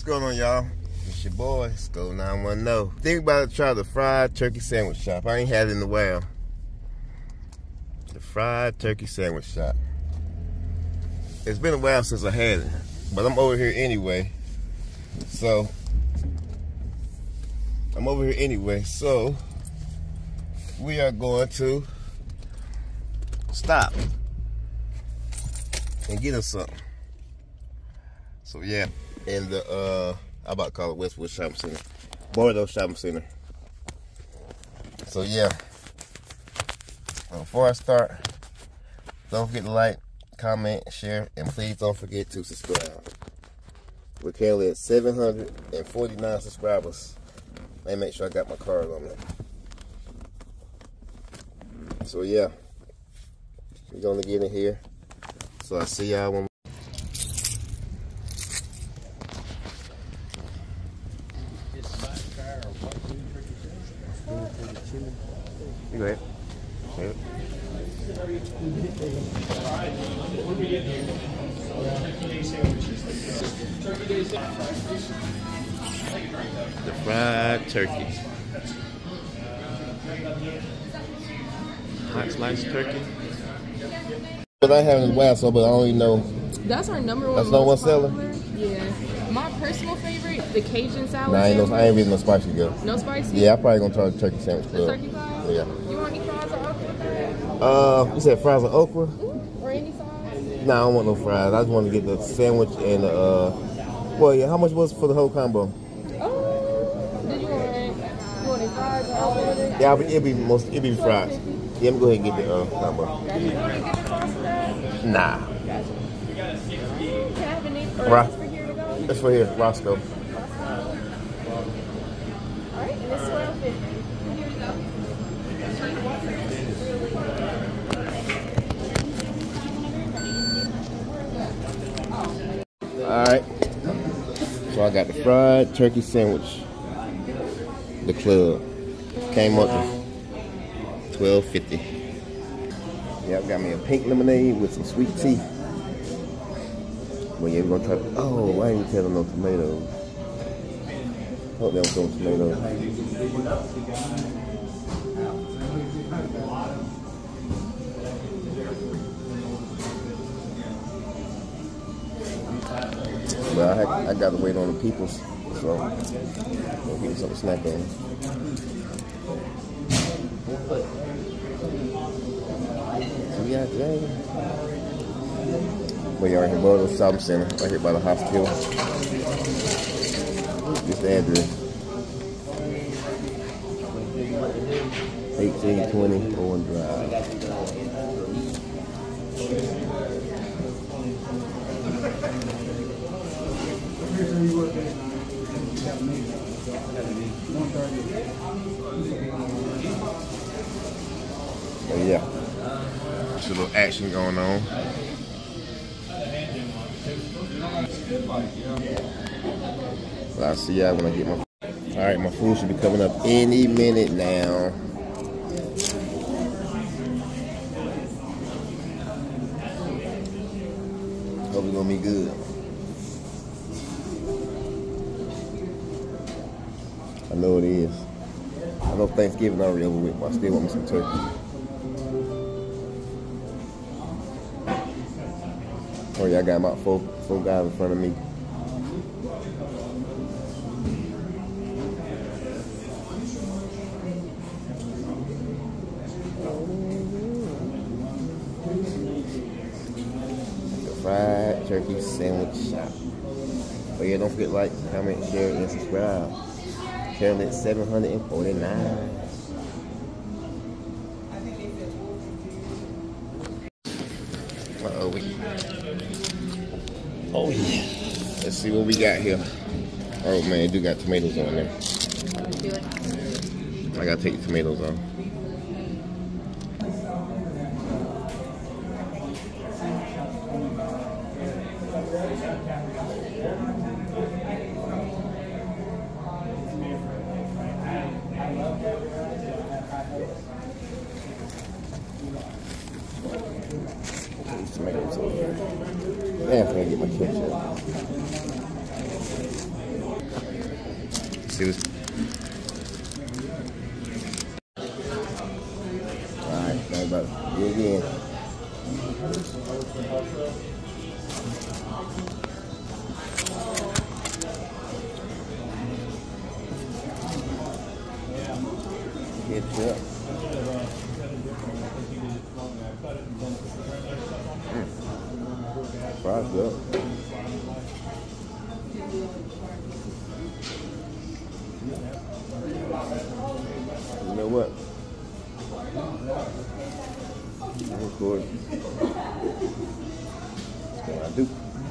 What's going on, y'all? It's your boy, Sko 910. Think about to try the fried turkey sandwich shop. I ain't had it in a while. The fried turkey sandwich shop. It's been a while since I had it, but I'm over here anyway. So, we are going to stop and get us something. So yeah, in the I about to call it Westwood Shopping Center, Bordeaux Shopping Center. So yeah, before I start, don't forget to like, comment, share, and please don't forget to subscribe. We're currently at 749 subscribers. Let me make sure I got my card on it. So yeah, we're gonna get in here. So I'll see y'all when you go ahead. The fried turkey. Hot sliced turkey. But I haven't in a while, but I don't even know. That's our number one. That's not one seller? Yeah. My personal favorite, the Cajun salad. Nah, I ain't really no spicy girl. No spicy? Yeah, I probably gonna try the turkey sandwich club. The turkey fries? Yeah. You want any fries or okra? You said fries and okra? Or any sauce? Nah, I don't want no fries. I just want to get the sandwich and well, yeah, how much was it for the whole combo? Did you want any fries or okra? Yeah, it'd be fries. Yeah, let me go ahead and get the combo. You want to get the sauce for that? Nah. Can I have a name for here to go? That's for here, Roscoe. Alright, and it's $12.50. Alright. So I got the fried turkey sandwich. The club. Came up to $12.50. Y'all got me a pink lemonade with some sweet tea. Well, yeah, we're gonna try. Oh, I ain't even telling no tomatoes. Hope there was no tomatoes. But I gotta wait on the peoples, so I'll give me something to snack on. So yeah, today. We are here, Bordeaux Shopping Center, right here by the hospital. This is the address. 1820 Owen Drive. So yeah, there's a little action going on. Well, I'll see y'all when I get my. Alright, my food should be coming up any minute now. Hope it's gonna be good. I know it is. I know Thanksgiving already over with, but I still want me some turkey. Oh yeah, I got about four guys in front of me. The fried turkey sandwich shop. But yeah, don't forget to like, comment, share, and subscribe. Currently at 749. Oh yeah. Let's see what we got here. Oh man, it do got tomatoes on there. I gotta take the tomatoes off. These tomatoes over here. Man, I gotta get my ketchup. See what's... Alright, now about to dig in. Ketchup. Fries up. You know what? I'm recording. That's what I do.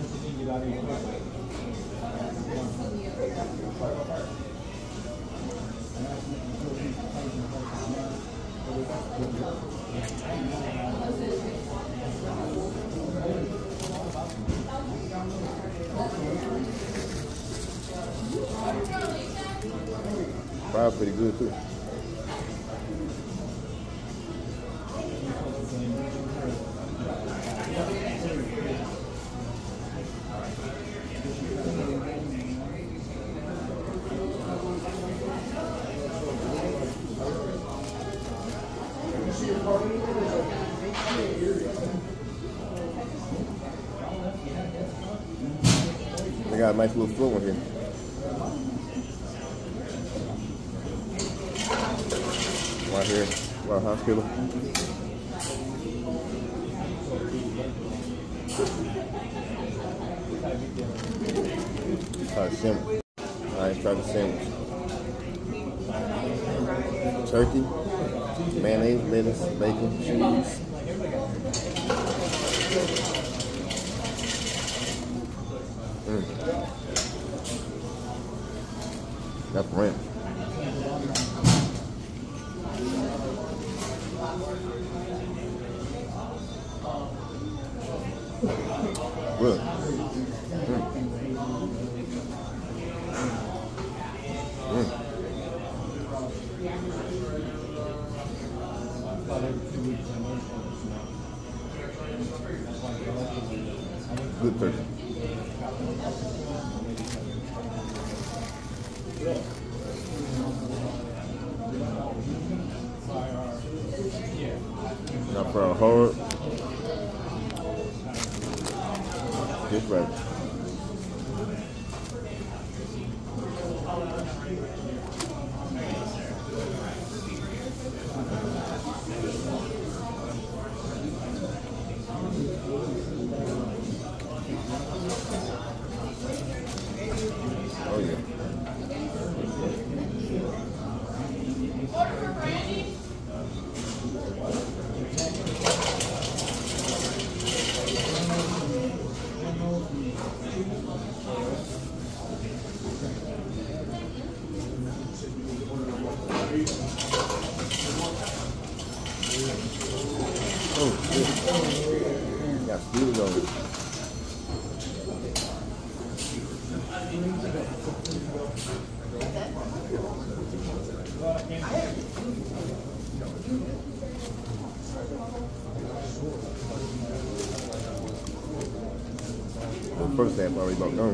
Fries pretty good too. They got a nice little flow in here. Right here, right hospital. Try the sandwich. Alright, try the sandwich. Turkey, mayonnaise, lettuce, bacon, cheese. That's ranch. Good. Good turkey. Now for a hard, just right. Oh yeah. Oh shit. Got skewers on it. The first half already about gone.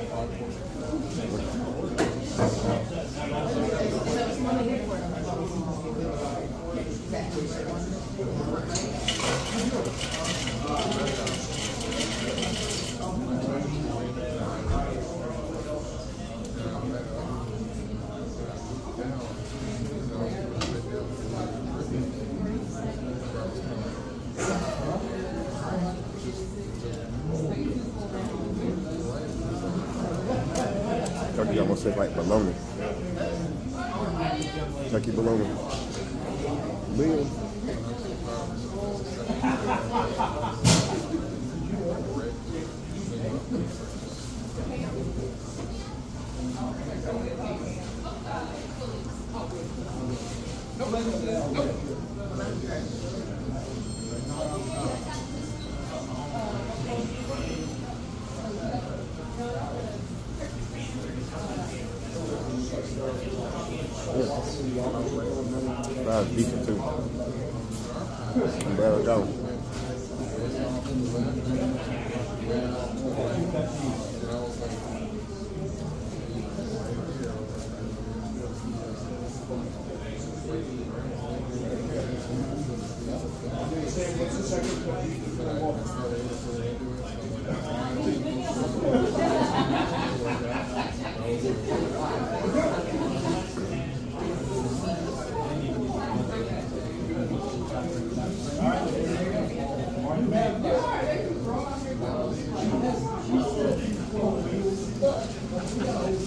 Turkey almost tastes like bologna. Turkey bologna. Bill. Fries decent too. There we go.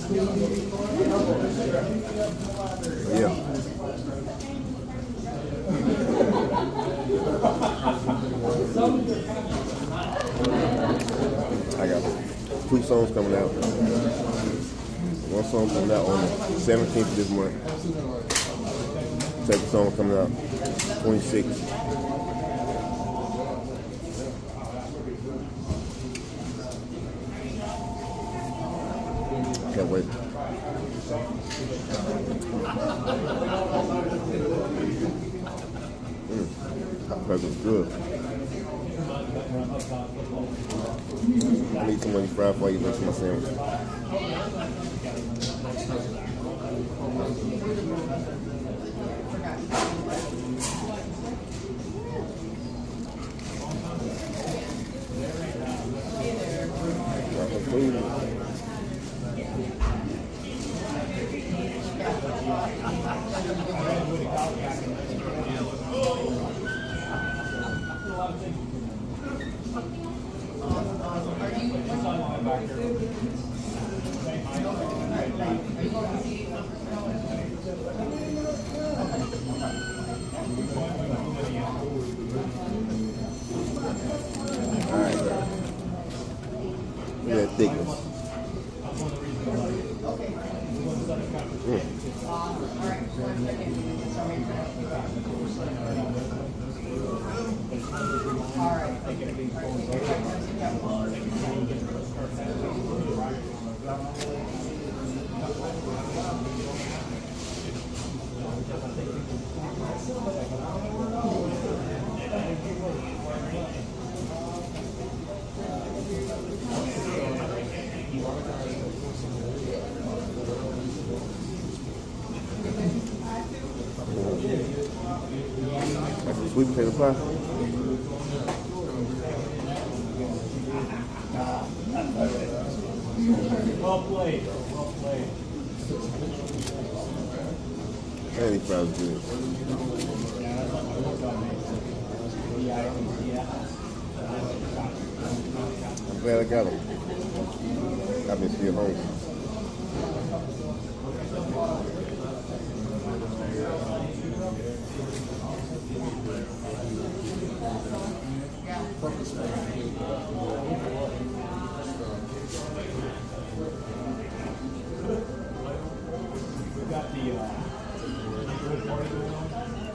Yeah. I got 2 songs coming out. One song coming out on the 17th of this month. Second song coming out 26th. Can't wait. Hot pepper's good. I need somebody fried before you listen to my sandwich. Got some food. Alright. Look at that thickness. That's some sweet potato pie. Well played. Well played. And he fries good. I'm glad I got them. I've been still home. We've got the party going on.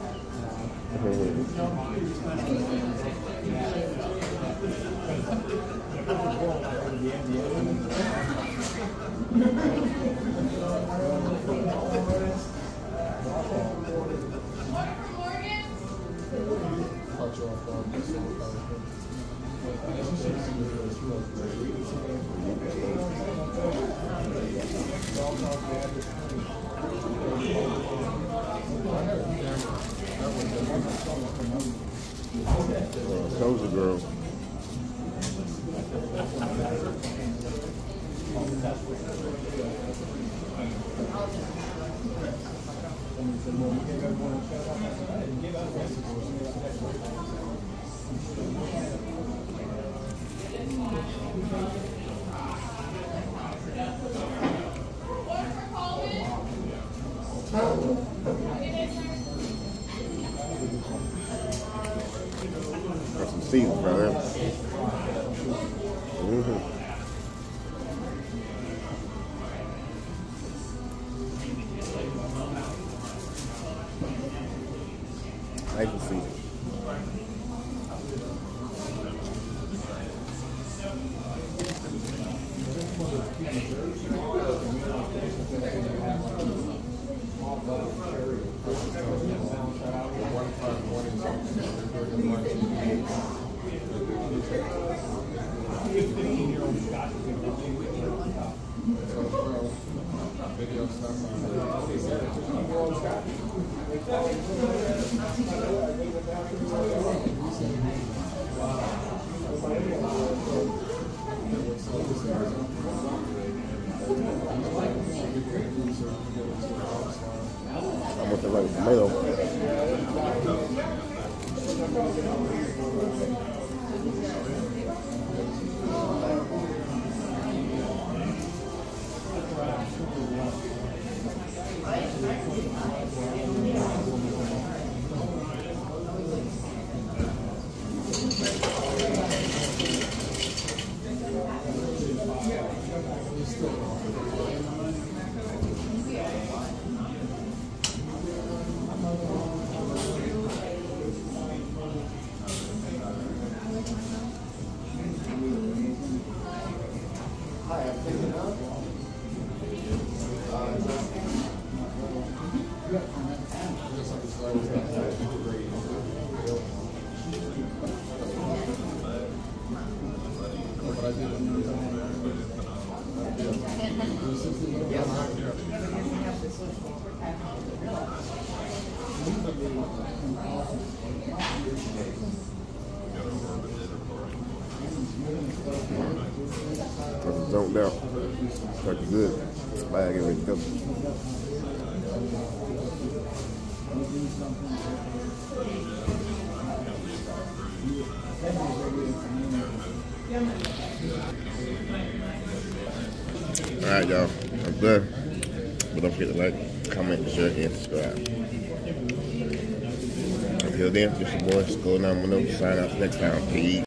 Soldier girl. Got some seasons right there. Nice and seasoned. I want the right tomato. Don't doubt. Turkey good. Bag it with them. Alright, y'all. I'm done. But don't forget to like, comment, share, and subscribe. Until then, this your boy, Skull 910. Sign out next time. Peace.